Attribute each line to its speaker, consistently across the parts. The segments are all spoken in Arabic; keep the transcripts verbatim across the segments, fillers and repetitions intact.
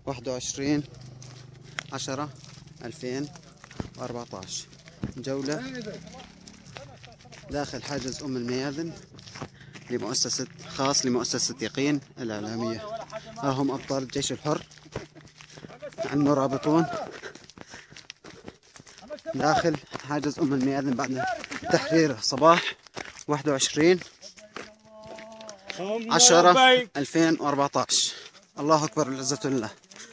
Speaker 1: واحد وعشرين عشرة ألفين وأربعة عشر. جولة داخل حاجز أم المياذن لمؤسسة خاص لمؤسسة يقين الإعلامية. ها هم أبطال الجيش الحر المرابطون داخل حاجز أم المياذن بعد تحرير صباح واحد وعشرين عشرة ألفين وأربعة عشر. الله أكبر والعزة لله.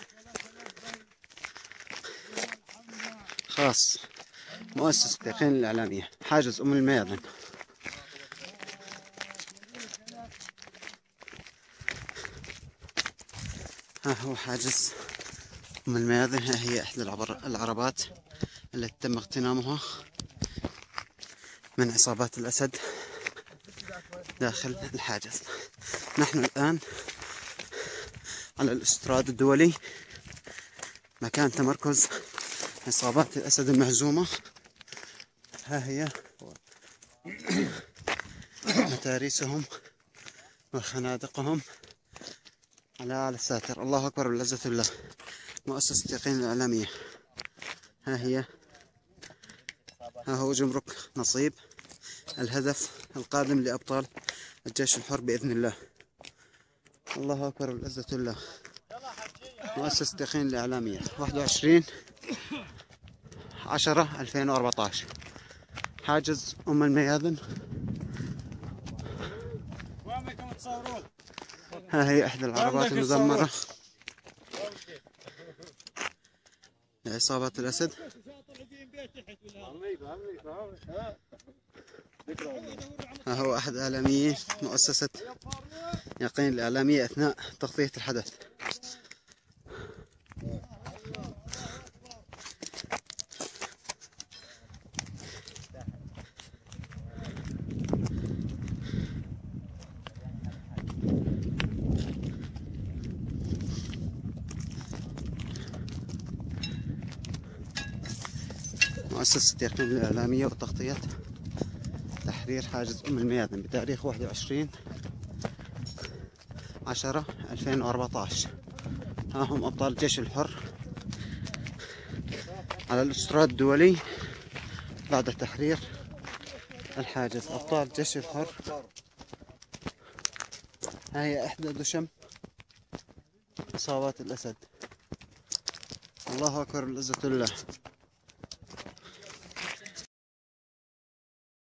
Speaker 1: خاص مؤسسة يقين الإعلامية حاجز أم المياذن. ها هو حاجز أم المياذن. ها هي إحدى العربات التي تم اغتنامها من عصابات الأسد داخل الحاجز. نحن الآن على الاستراد الدولي مكان تمركز عصابات الأسد المهزومة. ها هي متاريسهم وخنادقهم على أعلى الساتر. الله أكبر والعزة لله. مؤسسة يقين الإعلامية. ها هي ها هو جمرك نصيب. الهدف القادم لأبطال الجيش الحر بإذن الله. الله أكبر والعزة لله. مؤسسة يقين الإعلامية واحد وعشرين عشرة ألفين وأربعة عشر. حاجز أم المياذن. ها هي إحدى العربات المدمرة لعصابة الأسد. ها هو أحد إعلاميين مؤسسة يقين الإعلامية أثناء تغطية الحدث. مؤسسة يقين الإعلامية وتغطية تحرير حاجز أم المياذن بتاريخ واحد وعشرين عشرة ألفين وأربعة عشر. ها هم أبطال الجيش الحر على الاستراد الدولي بعد تحرير الحاجز. أبطال الجيش الحر. ها هي إحدى دشم عصابات الأسد. الله أكبر والعزة لله.